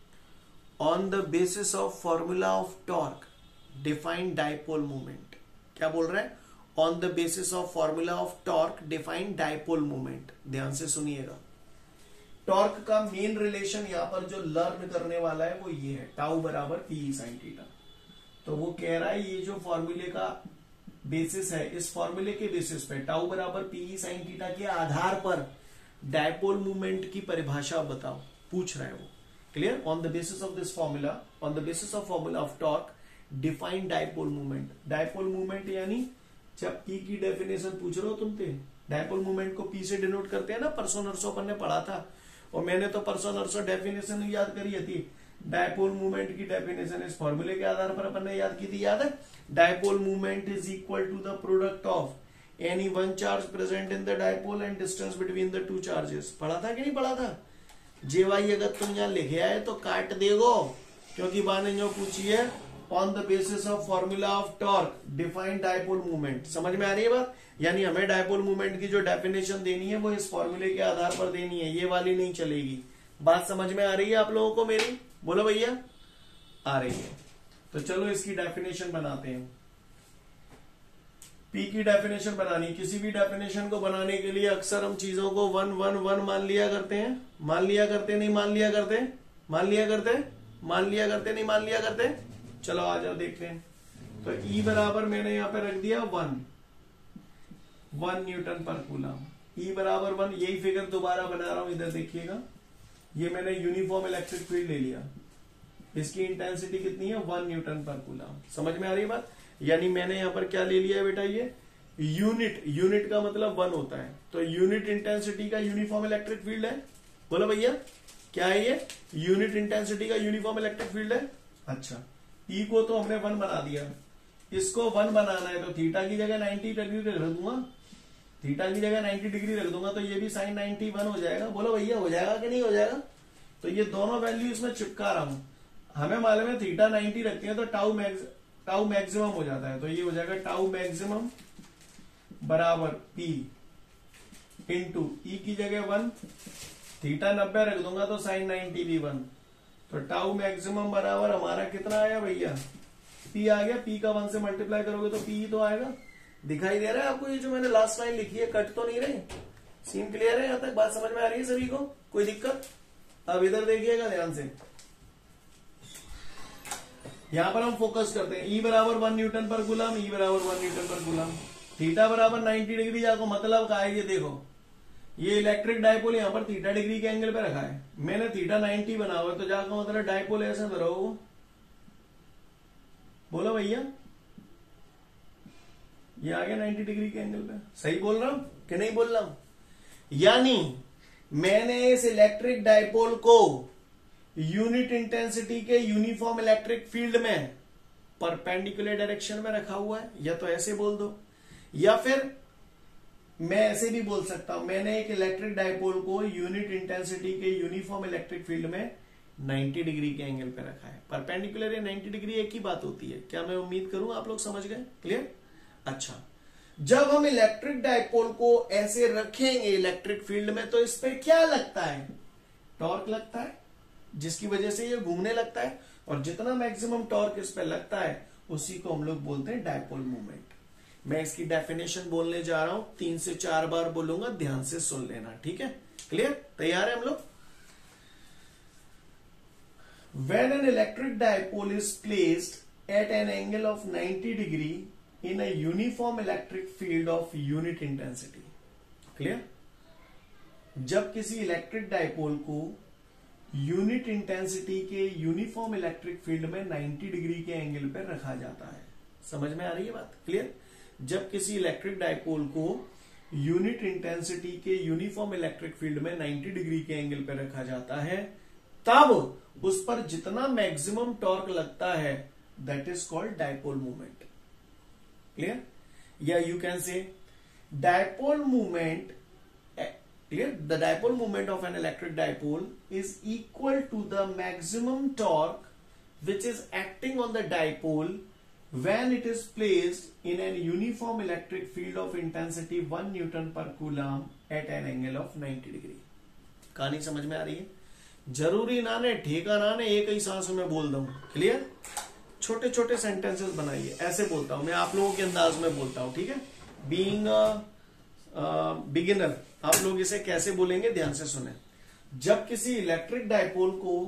on the basis of formula of torque define dipole moment. क्या बोल रहे हैं? On the basis of formula of torque define dipole moment. ध्यान से सुनिएगा। टॉर्क का मेन रिलेशन यहां पर जो लर्न करने वाला है वो ये है, टाउ बराबर पीई साइन थीटा। तो वो कह रहा है ये जो फॉर्मूले का बेसिस है, इस फॉर्मूले के बेसिस पे टाउ बराबर पीई साइन थीटा के आधार पर डायपोल मूवमेंट की परिभाषा बताओ, पूछ रहा है वो। Clear? On the basis of this formula, on the basis of formula of torque define dipole movement. Dipole movement यानी जब पी की डेफिनेशन पूछ रहे हो तुम थे, डायपोल मूवमेंट को पी से डिनोट करते हैं ना, परसों नरसों अपन ने पढ़ा था। और मैंने तो परसों नरसों डेफिनेशन याद करी थी। डायपोल मूवमेंट की डेफिनेशन इस फॉर्मूले के आधार पर अपन ने याद की थी, याद है? Dipole movement is equal to the product of any one charge present in the dipole and distance between the two charges. पढ़ा था कि नहीं पढ़ा था? जे भाई अगर तुम यहाँ लिखे आए तो काट देगो, क्योंकि बाने जो पूछी है on the basis of formula of torque define dipole movement. समझ में आ रही है बात? यानी हमें डायपोल मूवमेंट की जो डेफिनेशन देनी है वो इस फॉर्मूले के आधार पर देनी है, ये वाली नहीं चलेगी। बात समझ में आ रही है आप लोगों को मेरी? बोलो भैया, आ रही है। तो चलो इसकी डेफिनेशन बनाते हैं। पी की डेफिनेशन बनानी, किसी भी डेफिनेशन को बनाने के लिए अक्सर हम चीजों को वन वन वन मान लिया करते हैं। मान लिया करते नहीं मान लिया करते? मान लिया करते मान लिया करते नहीं मान लिया करते? चलो आ जाओ देखते हैं। तो E बराबर मैंने यहां पे रख दिया one, one newton per coulomb. E बराबर वन, यही फिगर दोबारा बना रहा हूं, इधर देखिएगा। ये मैंने यूनिफॉर्म इलेक्ट्रिक फील्ड ले लिया, इसकी इंटेंसिटी कितनी है? One newton per coulomb. समझ में आ रही है बात? यानी मैंने यहां पर क्या ले लिया है बेटा? ये यूनिट, यूनिट का मतलब वन होता है, तो यूनिट इंटेंसिटी का यूनिफॉर्म इलेक्ट्रिक फील्ड है। बोलो भैया, क्या है ये? यूनिट इंटेंसिटी का यूनिफॉर्म इलेक्ट्रिक फील्ड है। अच्छा, ई को तो हमने वन बना दिया, इसको वन बनाना है तो थीटा की जगह नाइन्टी डिग्री रख दूंगा, थीटा की जगह नाइन्टी डिग्री रख दूंगा तो ये भी साइन नाइन्टी वन हो जाएगा। बोलो भैया, हो जाएगा कि नहीं हो जाएगा? तो ये दोनों वैल्यू इसमें चिपका रहा हूं। हमें मालूम है थीटा नाइन्टी रखते हैं तो टाउ मैक्स टाउ मैक्सिमम हो जाता है, तो ये हो जाएगा टाउ मैक्सिमम बराबर पी इंटू ई की जगह वन, थीटा नब्बे रख दूंगा तो साइन नाइन्टी भी वन। तो टाउ मैक्सिमम बराबर हमारा कितना आया भैया? पी आ गया। पी का वन से मल्टीप्लाई करोगे तो पी तो आएगा। दिखाई दे रहा है आपको ये जो मैंने लास्ट लाइन लिखी है? कट तो नहीं रही? सीन क्लियर है? यहां तक बात समझ में आ रही है सभी को? कोई दिक्कत? अब इधर देखिएगा ध्यान से, यहां पर हम फोकस करते हैं। ई बराबर one newton per coulomb, E बराबर one newton per coulomb, theta बराबर नाइन्टी डिग्री। जाको मतलब का है ये देखो, ये इलेक्ट्रिक डायपोल यहां पर थीटा डिग्री के एंगल पे रखा है, मैंने थीटा नाइन्टी बना हुआ है, तो जाकर मतलब डायपोल ऐसे धरो। बोलो भैया, ये आ गया नाइन्टी डिग्री के एंगल पे। सही बोल रहा हूं कि नहीं बोल रहा हूं? यानी मैंने इस इलेक्ट्रिक डायपोल को यूनिट इंटेंसिटी के यूनिफॉर्म इलेक्ट्रिक फील्ड में परपेंडिकुलर डायरेक्शन में रखा हुआ है, या तो ऐसे बोल दो, या फिर मैं ऐसे भी बोल सकता हूं, मैंने एक इलेक्ट्रिक डायपोल को यूनिट इंटेंसिटी के यूनिफॉर्म इलेक्ट्रिक फील्ड में नब्बे डिग्री के एंगल पे रखा है। परपेंडिकुलर या नब्बे डिग्री एक ही बात होती है, क्या मैं उम्मीद करूं आप लोग समझ गए? क्लियर? अच्छा, जब हम इलेक्ट्रिक डायपोल को ऐसे रखेंगे इलेक्ट्रिक फील्ड में, तो इस पे क्या लगता है? टॉर्क लगता है, जिसकी वजह से ये घूमने लगता है, और जितना मैक्सिमम टॉर्क इस पे लगता है उसी को हम लोग बोलते हैं डायपोल मूवमेंट। मैं इसकी डेफिनेशन बोलने जा रहा हूं, तीन से चार बार बोलूंगा, ध्यान से सुन लेना, ठीक है? क्लियर? तैयार है हम लोग? When an electric dipole is placed at an angle of ninety degree in a uniform electric field of unit intensity. Clear? जब किसी इलेक्ट्रिक डायपोल को यूनिट इंटेंसिटी के यूनिफॉर्म इलेक्ट्रिक फील्ड में नब्बे डिग्री के एंगल पर रखा जाता है। समझ में आ रही है बात? क्लियर? जब किसी इलेक्ट्रिक डायपोल को यूनिट इंटेंसिटी के यूनिफॉर्म इलेक्ट्रिक फील्ड में नब्बे डिग्री के एंगल पर रखा जाता है, तब उस पर जितना मैक्सिमम टॉर्क लगता है that is called dipole movement. Clear? या you can say dipole movement, clear? The dipole movement of an electric dipole is equal to the maximum torque which is acting on the dipole when it is placed in an uniform electric field of intensity one newton per coulomb at an angle of ninety degree। कहानी समझ में आ रही है? जरूरी ना ने ठेका ना ने एक ही सांस में बोल दूं। क्लियर? छोटे छोटे सेंटेंसेस बनाइए, ऐसे बोलता हूं मैं, आप लोगों के अंदाज में बोलता हूं, ठीक है? बीइंग बिगिनर आप लोग इसे कैसे बोलेंगे, ध्यान से सुने। जब किसी इलेक्ट्रिक डायपोल को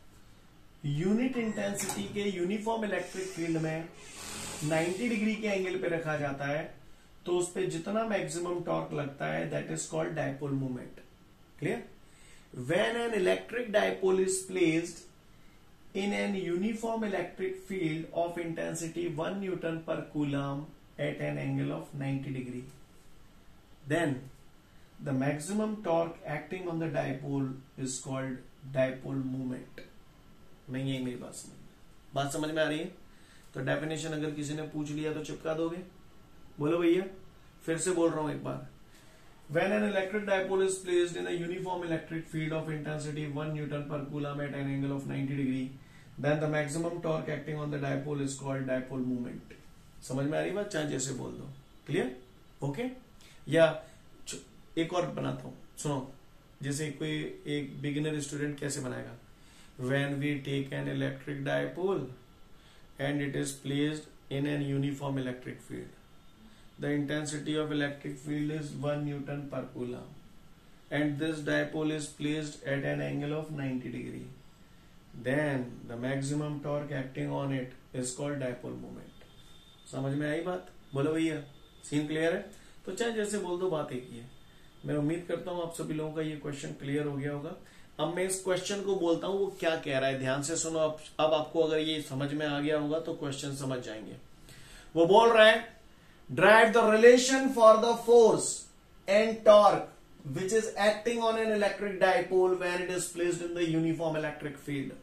यूनिट इंटेंसिटी के यूनिफॉर्म इलेक्ट्रिक फील्ड में नब्बे डिग्री के एंगल पे रखा जाता है, तो उस पे जितना मैक्सिमम टॉर्क लगता है that is called dipole movement. Clear? When an electric dipole is placed in an uniform electric field of intensity one newton per coulomb at an angle of ninety degree, then the maximum torque acting on the dipole is called dipole moment। नहीं है मेरी बात समझ बात समझ में आ रही है? तो डेफिनेशन अगर किसी ने पूछ लिया तो चिपका दोगे? बोलो भैया, फिर से बोल रहा हूं एक बार। When an electric dipole is placed in a uniform electric field of intensity one newton per coulomb at an angle of ninety degree, then the maximum torque acting on the dipole is called dipole moment। समझ में आ रही बात? चाहे जैसे बोल दो। Clear? Okay? या एक और बनाता हूं, सुनो। जैसे कोई एक बिगिनर स्टूडेंट कैसे बनाएगा? When we take an electric dipole and it is placed in an uniform electric field, the intensity of electric field is one newton per coulomb, and this dipole is placed at an angle of ninety degree. Then the maximum torque acting on it is called dipole moment। समझ में आई बात? बोलो भैया, scene clear है? तो चाहे जैसे बोल दो, बात एक ही है। मैं उम्मीद करता हूं आप सभी लोगों का ये क्वेश्चन क्लियर हो गया होगा। अब मैं इस क्वेश्चन को बोलता हूं वो क्या कह रहा है, ध्यान से सुनो। अब अब आपको अगर ये समझ में आ गया होगा तो क्वेश्चन समझ जाएंगे। वो बोल रहा है derive the relation for the force and torque which is acting on an electric dipole when it is placed in the uniform electric field,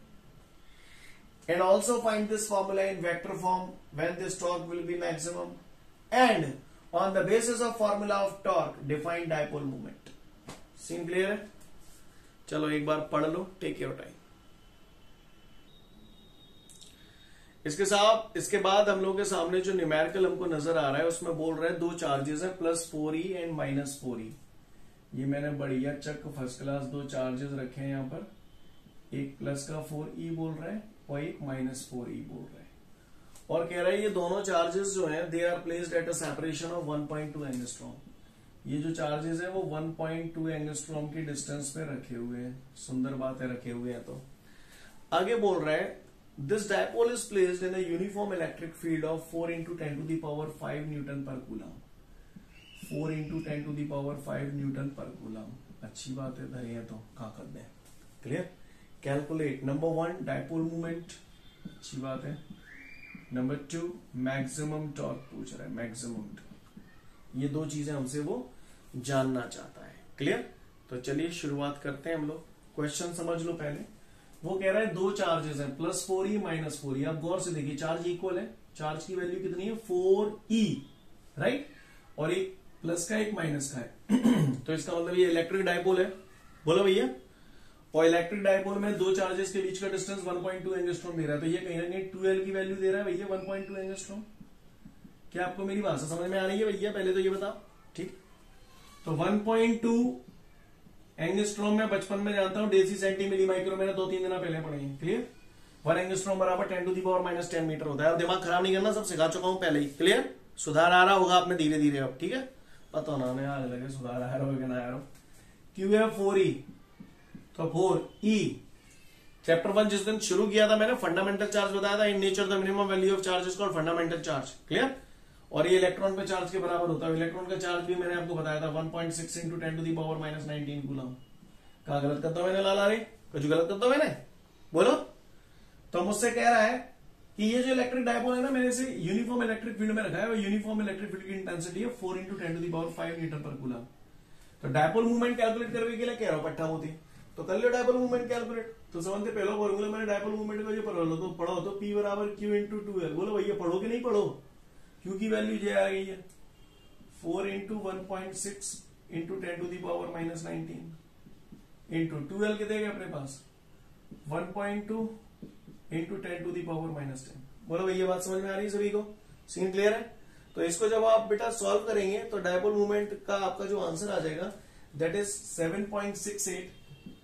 and also find this formula in vector form when this torque will be maximum, and on the basis of formula of torque define dipole moment। Scene clear है? चलो एक बार पढ़ लो, take your time. इसके साथ इसके बाद हम लोग के सामने जो न्यूमेरिकल हमको नजर आ रहा है उसमें बोल रहे हैं दो चार्जेस है, plus four E and minus four E. ये मैंने बढ़िया चक फर्स्ट क्लास दो चार्जेस रखे हैं यहाँ पर, एक प्लस का फोर ई बोल रहा है और एक माइनस फोर ई बोल रहा है, और कह रहा है ये दोनों चार्जेस जो हैं they are placed at a separation of one point two angstrom. ये जो चार्जेस है वो वन पॉइंट टू एंगस्ट्रॉम की डिस्टेंस पे रखे हुए हैं। सुंदर बात है, रखे हुए हैं। तो आगे बोल रहा है this dipole is placed in a uniform electric field of four into ten to the power five newton per coulomb। four into ten to the power five newton per coulomb। अच्छी बात है, धरे हैं तो कहा कर दें। Clear? Calculate number one dipole movement, अच्छी बात है। नंबर टू मैक्सिमम टॉर्क पूछ रहा है, मैक्सिमम। ये दो चीजें हमसे वो जानना चाहता है। क्लियर? तो चलिए शुरुआत करते हैं हम लोग। क्वेश्चन समझ लो पहले। वो कह रहा है दो चार्जेस हैं, plus four E minus four E. आप गौर से देखिए, चार्ज इक्वल है, चार्ज की वैल्यू कितनी है, फोर ई, राइट, और एक प्लस का एक माइनस का है तो इसका मतलब ये इलेक्ट्रिक डायपोल है, बोलो भैया। और इलेक्ट्रिक डायपोल में दो चार्जेस के बीच का distance one point two angstrom दे रहा है, तो ये कहीं ना कहीं ट्वेल्व की वैल्यू दे रहा है भैया, वन पॉइंट टू एंगस्ट्रॉम। क्या आपको मेरी भाषा समझ में आ रही है भैया, पहले तो ये बताओ, ठीक। तो वन पॉइंट टू एंगस्ट्रॉम में बचपन में जानता हूं, डेसी सेंटी मिली माइक्रो मैंने दो तीन दिन पहले पढ़े हैं, क्लियर। वन एंगस्ट्रॉम बराबर ten to the power minus ten metre होता है। अब दिमाग खराब नहीं करना, सब सिखा चुका हूं पहले ही, क्लियर। सुधार आ रहा होगा आप में धीरे धीरे अब, ठीक है, पता ना हमें आज लगे सुधार आ रहा होगा ना यार। क्यू है फोर ई, तो फोर ई। चैप्टर वन जिस दिन शुरू किया था मैंने, फंडामेंटल चार्ज बताया था, in nature the minimum value of charge is called fundamental charge, clear. और ये इलेक्ट्रॉन पे चार्ज के बराबर होता है। इलेक्ट्रॉन का चार्ज भी मैंने आपको बताया था one point six into ten to the power minus nineteen coulomb. कहा गलत करता मैंने लाला रे, कुछ गलत करता मैंने, बोलो। तो मुझसे कह रहा है कि ये जो इलेक्ट्रिक डायपोल है ना, मैंने इसे यूनिफॉर्म इलेक्ट्रिक फील्ड में रखा है, वो यूनिफॉर्म इलेक्ट्रिक फील्ड की इंटेंसिटी है four into ten to the power five metre पर कूलम। तो डायपोल मूवमेंट कैलकुलेट करने के लिए कह रहा हूं पट्टा मोती, तो कर लो डायपोल मूवमेंट कैलकुलेट। तो समझते पहला फॉर्मूला मैंने डायपोल मूवमेंट का जो पढ़ो लो, तो पढ़ो तो पी बराबर क्यू इंटू टू एल। बोलो भैया पढ़ो कि नहीं पढ़ो, क्यू की वैल्यू जो आ गई है four into one point six into ten to the power minus nineteen into two L कितने अपने पास one point two into ten to the power minus ten. बोलो भैया बात समझ में आ रही है सभी को, सीन क्लियर है। तो इसको जब आप बेटा सॉल्व करेंगे तो डायपोल मूवमेंट का आपका जो आंसर आ जाएगा that is seven point six eight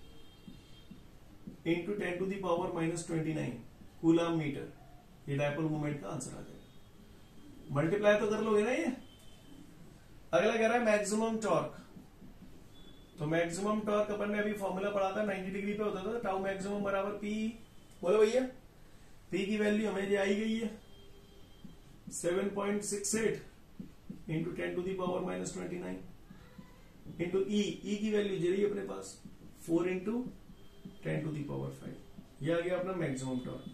into ten to the power minus twenty nine coulomb metre. ये डायपोल मूवमेंट का आंसर आ जाएगा। मल्टीप्लाई तो कर लोगे ना ये। अगला कह रहा है मैक्सिमम टॉर्क। तो मैक्सिमम टॉर्क अपन ने अभी फॉर्मूला पढ़ा था, नाइन्टी डिग्री पे होता था, टाउ मैक्सिमम बराबर पी। बोलो भैया पी की वैल्यू हमें ये आई गई है seven point six eight into ten to the power minus twenty nine into E. E की वैल्यू जे रही है अपने पास four into ten to the power five. ये आ गया अपना मैक्सिमम टॉर्क।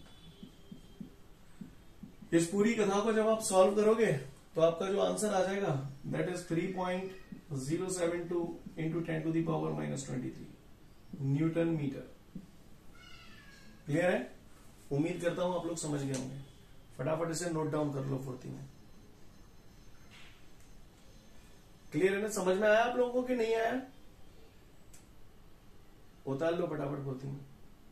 इस पूरी कथा को जब आप सॉल्व करोगे तो आपका जो आंसर आ जाएगा that is three point zero seven two into ten to the power minus twenty three newton metre. Clear है, उम्मीद करता हूं आप लोग समझ गए होंगे। फटाफट इसे नोट डाउन कर लो फुर्ती में। क्लियर है ना, समझ में आया आप लोगों को कि नहीं आया, उतार लो फटाफट फुर्ती में।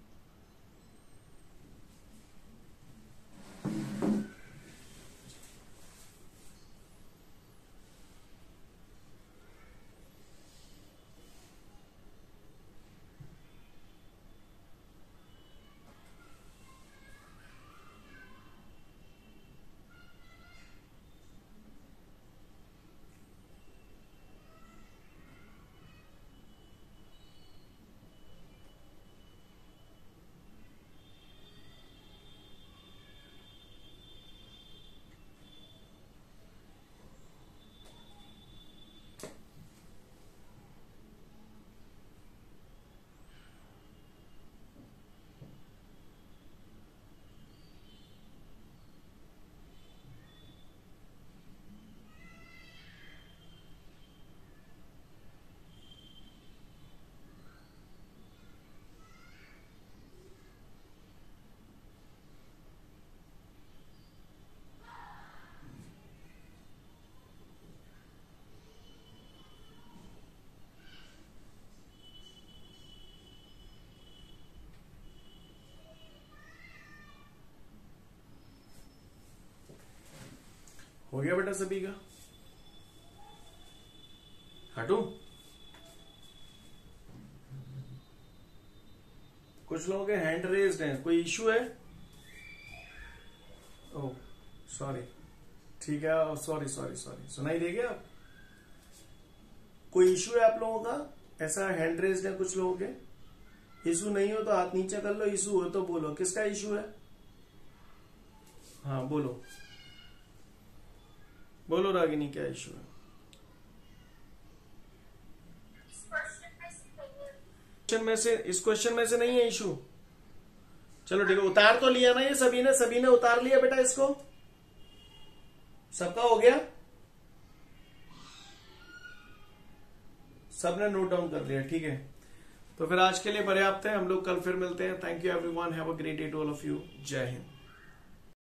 हो गया बेटा सभी का, हटो। कुछ लोगों के हैंड रेज्ड हैं, कोई इश्यू है? ओह सॉरी, ठीक है, सॉरी सॉरी सॉरी, सुनाई देगा आप? कोई इश्यू है आप लोगों का? ऐसा हैंड रेज्ड है कुछ लोगों के। इशू नहीं हो तो हाथ नीचे कर लो, इशू हो तो बोलो किसका इशू है। हाँ बोलो बोलो रागिनी, क्या इशू है? क्वेश्चन में से, इस क्वेश्चन में से नहीं है इशू। चलो ठीक है, उतार तो लिया ना ये सभी ने, सभी ने उतार लिया बेटा इसको, सबका हो गया, सबने नोट डाउन कर लिया, ठीक है। तो फिर आज के लिए पर्याप्त है, हम लोग कल फिर मिलते हैं। Thank you everyone, have a great day to all of you. जय हिंद।